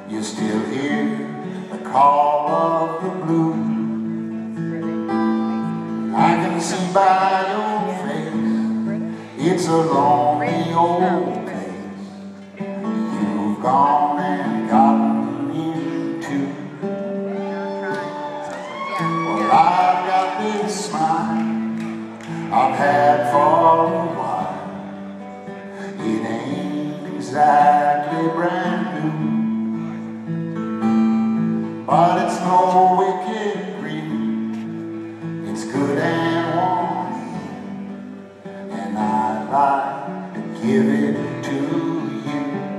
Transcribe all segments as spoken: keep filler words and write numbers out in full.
You still hear the call of the blue. I can see by your face it's a lonely old place you've gone and gotten into. Well, I've got this smile I've had for a while. It ain't exactly brand new, but it's no wicked green. It's good and warm, and I'd like to give it to you.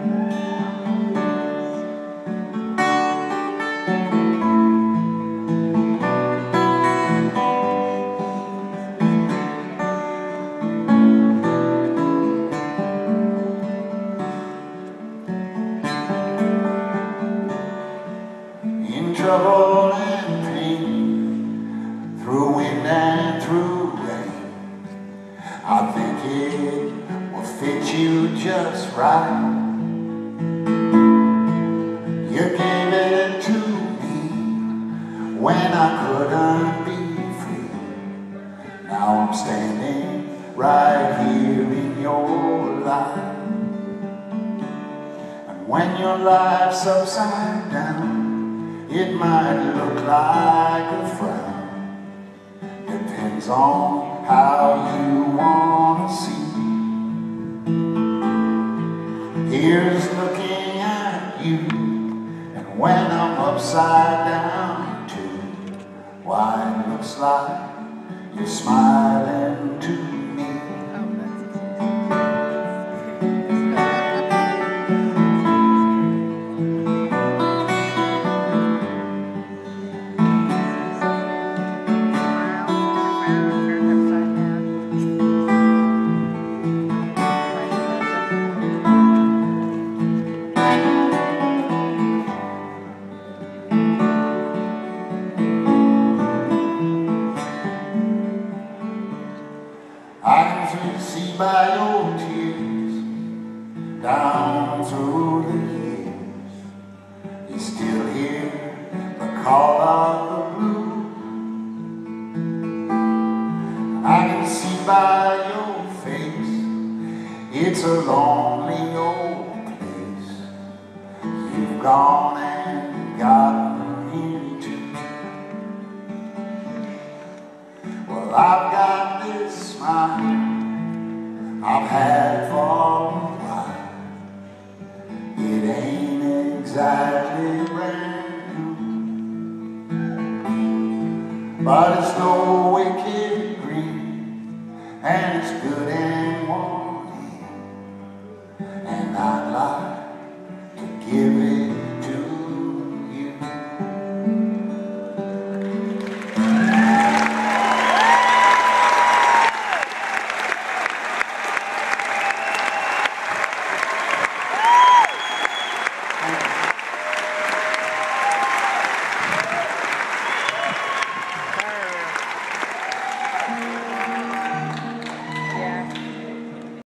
In trouble and pain, through wind and through rain, I think it will fit you just right. You gave it to me when I couldn't be free. Now I'm standing right here in your life. And when your life's upside down, it might look like a frown. Depends on how you want to see. Here's looking at you, and when I'm upside down too, why, it looks like you're smiling to me. I can see by your tears down through the years, you still hear the call of the blue. I can see by your face it's a lonely old place you've gone and gotten into. Well, I've got this smile I've had for a while. It ain't exactly brand new, but it's no wicked green, and it's good and warm, and I'd like to give it